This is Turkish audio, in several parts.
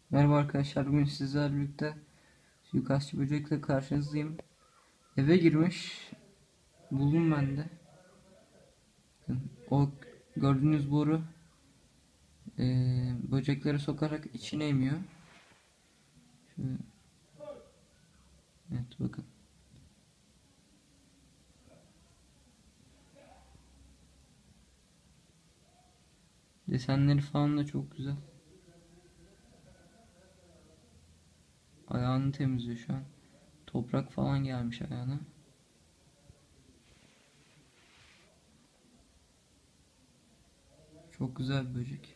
Merhaba arkadaşlar, bugün sizlerle birlikte suikastçı böcekle karşınızdayım. Eve girmiş, buldum ben de. O gördüğünüz boru böcekleri sokarak içine emiyor. Şöyle, evet bakın. Desenleri falan da çok güzel. Ayağını temizliyor şu an. Toprak falan gelmiş ayağına. Çok güzel bir böcek.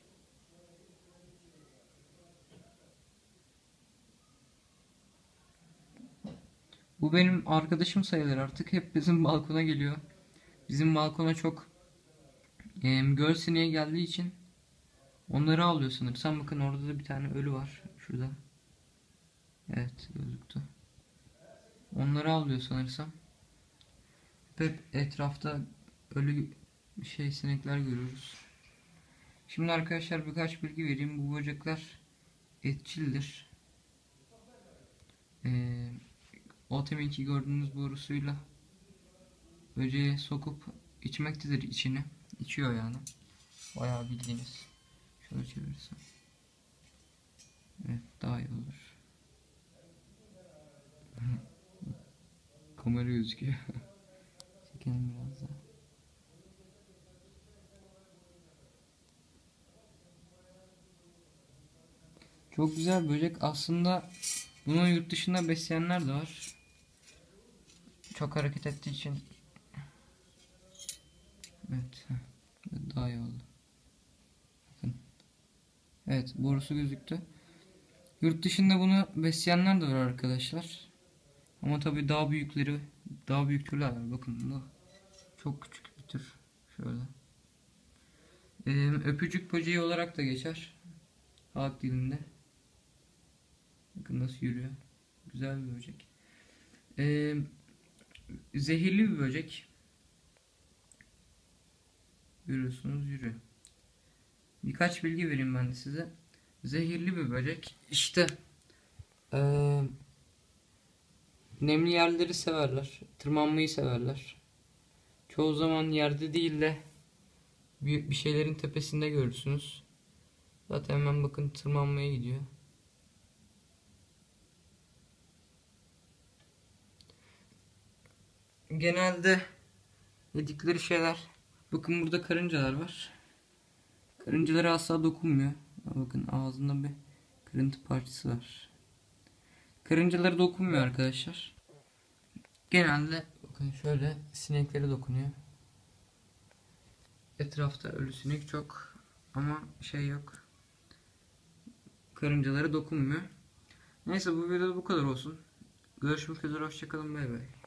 Bu benim arkadaşım sayılır artık. Hep bizim balkona geliyor. Bizim balkona çok göl sineği geldiği için onları avlıyor sanırsam. Bakın orada da bir tane ölü var. Şurada. Evet, gözüktü. Onları avlıyor sanırsam. Hep etrafta ölü sinekler görüyoruz. Şimdi arkadaşlar birkaç bilgi vereyim. Bu böcekler etçildir. Ee, O teminki gördüğünüz borusuyla böceği sokup içmektedir içini. İçiyor yani. Bayağı bildiğiniz. Şöyle çevirirsem. Evet, daha iyi olur. Kamera gözüküyor. Çekelim biraz daha. Çok güzel böcek. Aslında bunu yurt dışında besleyenler de var. Çok hareket ettiği için. Evet. Daha iyi oldu. Bakın. Evet, borusu gözüktü. Yurt dışında bunu besleyenler de var arkadaşlar. Ama tabii daha büyük türler var. Bakın bu çok küçük bir tür. Şöyle. Öpücük böceği olarak da geçer. Halk dilinde. Bakın nasıl yürüyor. Güzel bir böcek. Ee, Zehirli bir böcek. Görüyorsunuz yürüyor. Birkaç bilgi vereyim ben de size. Zehirli bir böcek. İşte nemli yerleri severler. Tırmanmayı severler. Çoğu zaman yerde değil de bir şeylerin tepesinde görürsünüz. Zaten hemen bakın tırmanmaya gidiyor. Genelde yedikleri şeyler. Bakın burada karıncalar var. Karıncalara asla dokunmuyor. Bakın ağzında bir kırıntı parçası var. Karıncalara dokunmuyor arkadaşlar. Genelde bakın şöyle sineklere dokunuyor. Etrafta ölü sinek çok ama şey yok. Karıncalara dokunmuyor. Neyse bu videoda bu kadar olsun. Görüşmek üzere, hoşçakalın, bay bay.